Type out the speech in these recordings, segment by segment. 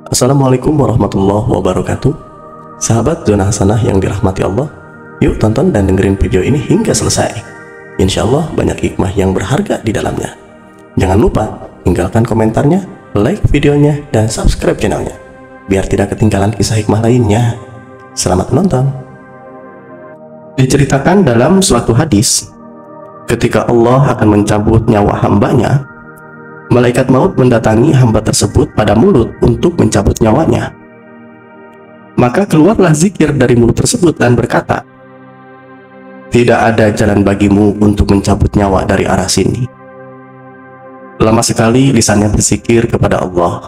Assalamualaikum warahmatullahi wabarakatuh. Sahabat Zona Hasanah yang dirahmati Allah, yuk tonton dan dengerin video ini hingga selesai. Insya Allah banyak hikmah yang berharga di dalamnya. Jangan lupa tinggalkan komentarnya, like videonya, dan subscribe channelnya biar tidak ketinggalan kisah hikmah lainnya. Selamat menonton. Diceritakan dalam suatu hadis, ketika Allah akan mencabut nyawa hambanya, malaikat maut mendatangi hamba tersebut pada mulut untuk mencabut nyawanya. Maka keluarlah zikir dari mulut tersebut dan berkata, "Tidak ada jalan bagimu untuk mencabut nyawa dari arah sini." Lama sekali lisannya berzikir kepada Allah.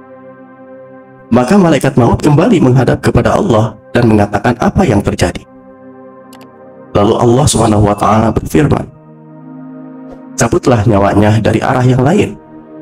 Maka malaikat maut kembali menghadap kepada Allah dan mengatakan apa yang terjadi. Lalu Allah SWT berfirman, "Cabutlah nyawanya dari arah yang lain."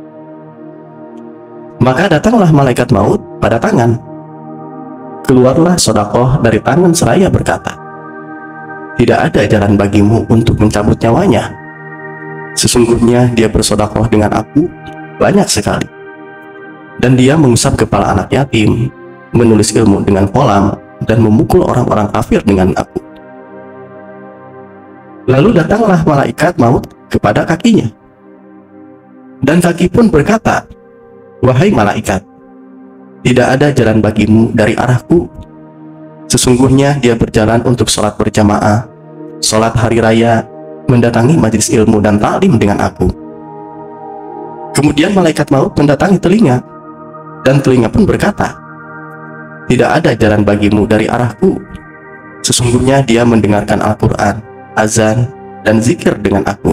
Maka datanglah malaikat maut pada tangan. Keluarlah sedekah dari tangan seraya berkata, "Tidak ada jalan bagimu untuk mencabut nyawanya. Sesungguhnya dia bersedekah dengan aku banyak sekali. Dan dia mengusap kepala anak yatim, menulis ilmu dengan kolam, dan memukul orang-orang kafir dengan aku." Lalu datanglah malaikat maut kepada kakinya. Dan kaki pun berkata, "Wahai malaikat, tidak ada jalan bagimu dari arahku. Sesungguhnya dia berjalan untuk sholat berjamaah, sholat hari raya, mendatangi majelis ilmu dan ta'lim dengan aku." Kemudian malaikat maut mendatangi telinga, dan telinga pun berkata, "Tidak ada jalan bagimu dari arahku. Sesungguhnya dia mendengarkan Al-Quran, azan, dan zikir dengan aku."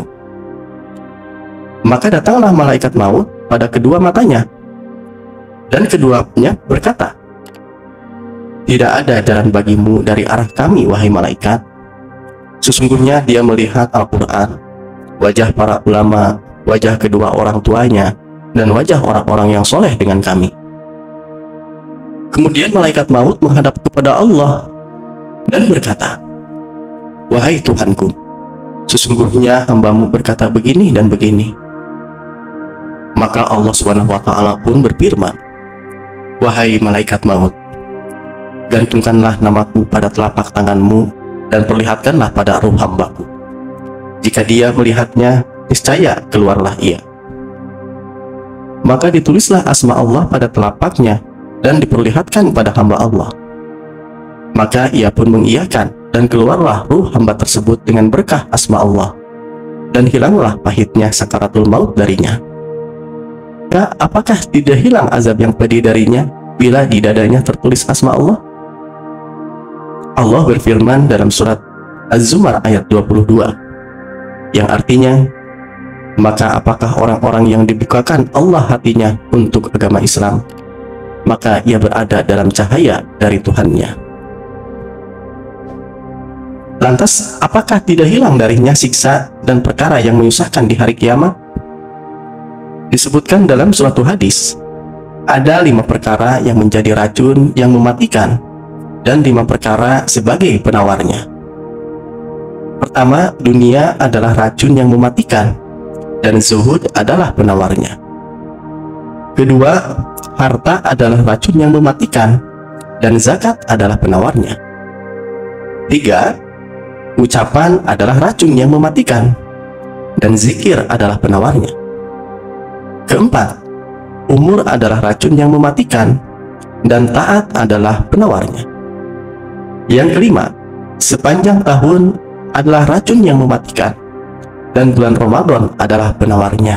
Maka datanglah malaikat maut pada kedua matanya, dan keduanya berkata, "Tidak ada jalan bagimu dari arah kami, wahai malaikat. Sesungguhnya dia melihat Al-Quran, wajah para ulama, wajah kedua orang tuanya, dan wajah orang-orang yang soleh dengan kami." Kemudian malaikat maut menghadap kepada Allah dan berkata, "Wahai Tuhanku, sesungguhnya hambamu berkata begini dan begini." Maka Allah SWT pun berfirman, "Wahai malaikat maut, gantungkanlah namaku pada telapak tanganmu dan perlihatkanlah pada ruh hambaku. Jika dia melihatnya, niscaya keluarlah ia." Maka ditulislah asma Allah pada telapaknya dan diperlihatkan pada hamba Allah. Maka ia pun mengiyakan, dan keluarlah ruh hamba tersebut dengan berkah asma Allah, dan hilanglah pahitnya sakaratul maut darinya. Apakah tidak hilang azab yang pedih darinya bila di dadanya tertulis asma Allah? Allah berfirman dalam surat Az-Zumar ayat 22, yang artinya, "Maka apakah orang-orang yang dibukakan Allah hatinya untuk agama Islam, maka ia berada dalam cahaya dari Tuhannya." Lantas, apakah tidak hilang darinya siksa dan perkara yang menyusahkan di hari kiamat? Disebutkan dalam suatu hadis, ada 5 perkara yang menjadi racun yang mematikan, dan 5 perkara sebagai penawarnya. Pertama, dunia adalah racun yang mematikan, dan zuhud adalah penawarnya. Kedua, harta adalah racun yang mematikan, dan zakat adalah penawarnya. Tiga, ucapan adalah racun yang mematikan, dan zikir adalah penawarnya. Keempat, umur adalah racun yang mematikan, dan taat adalah penawarnya. Yang kelima, sepanjang tahun adalah racun yang mematikan, dan bulan Ramadan adalah penawarnya.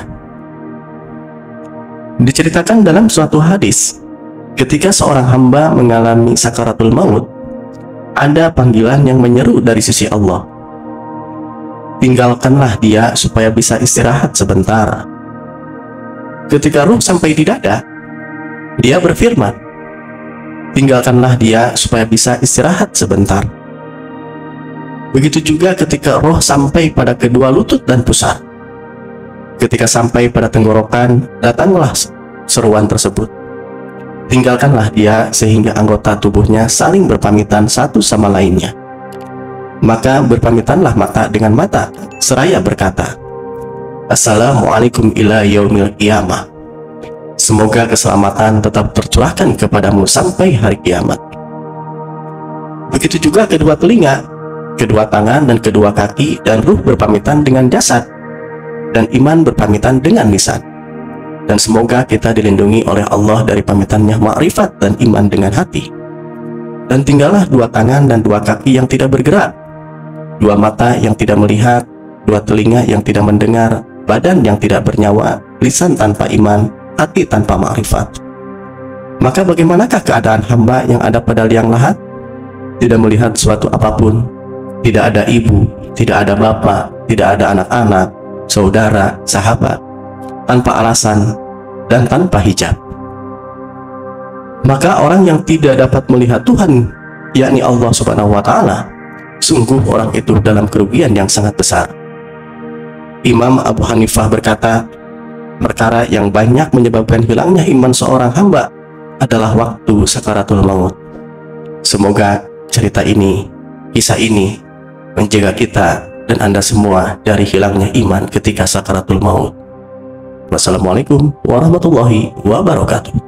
Diceritakan dalam suatu hadis, ketika seorang hamba mengalami sakaratul maut, ada panggilan yang menyeru dari sisi Allah, "Tinggalkanlah dia supaya bisa istirahat sebentar." Ketika ruh sampai di dada, dia berfirman, "Tinggalkanlah dia supaya bisa istirahat sebentar." Begitu juga ketika roh sampai pada kedua lutut dan pusar. Ketika sampai pada tenggorokan, datanglah seruan tersebut, "Tinggalkanlah dia," sehingga anggota tubuhnya saling berpamitan satu sama lainnya. Maka berpamitanlah mata dengan mata, seraya berkata, "Assalamualaikum ila yaumil qiyamah." Semoga keselamatan tetap tercurahkan kepadamu sampai hari kiamat. Begitu juga kedua telinga, kedua tangan dan kedua kaki, dan ruh berpamitan dengan jasad, dan iman berpamitan dengan lisan. Dan semoga kita dilindungi oleh Allah dari pamitannya ma'rifat dan iman dengan hati. Dan tinggallah dua tangan dan dua kaki yang tidak bergerak, dua mata yang tidak melihat, dua telinga yang tidak mendengar, badan yang tidak bernyawa, lisan tanpa iman, hati tanpa ma'rifat. Maka bagaimanakah keadaan hamba yang ada pada liang lahat? Tidak melihat suatu apapun, tidak ada ibu, tidak ada bapak, tidak ada anak-anak, saudara, sahabat, tanpa alasan dan tanpa hijab. Maka orang yang tidak dapat melihat Tuhan, yakni Allah Subhanahu wa Ta'ala, sungguh orang itu dalam kerugian yang sangat besar. Imam Abu Hanifah berkata, perkara yang banyak menyebabkan hilangnya iman seorang hamba adalah waktu sakaratul maut. Semoga cerita ini, kisah ini menjaga kita dan Anda semua dari hilangnya iman ketika sakaratul maut. Wassalamualaikum warahmatullahi wabarakatuh.